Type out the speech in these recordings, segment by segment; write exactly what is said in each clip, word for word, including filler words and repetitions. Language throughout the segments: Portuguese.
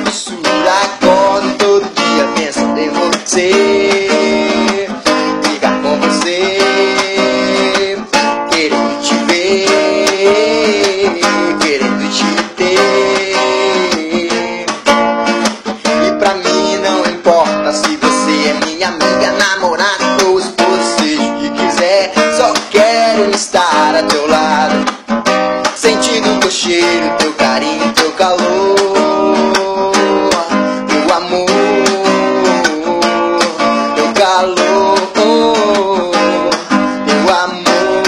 absurdo. Acordo todo dia pensando em você, ficar com você, querendo te ver, querendo te ter. E pra mim não importa se você é minha amiga, namorada ou esposa, seja o que quiser. Só quero estar a teu lado, sentindo teu cheiro, teu carinho, teu calor, teu amor, teu calor, teu amor.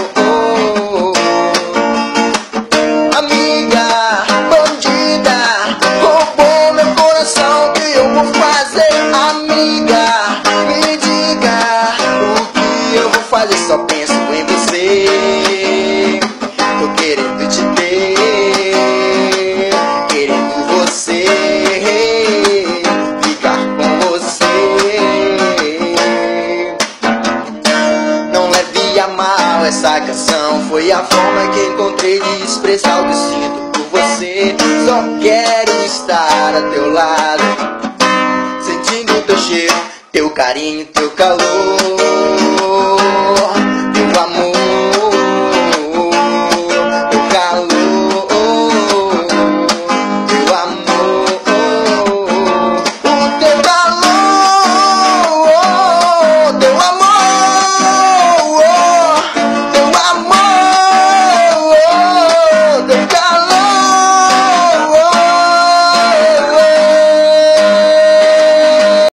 Amiga bandida, roubou meu coração, que eu vou fazer? Amiga, me diga o que eu vou fazer, só penso em você. Tô querendo te ter, querendo você, ficar com você. Não leve a mal essa canção, foi a forma que encontrei de expressar o que sinto por você. Só quero estar a teu lado, sentindo teu cheiro, teu carinho, teu calor, teu amor,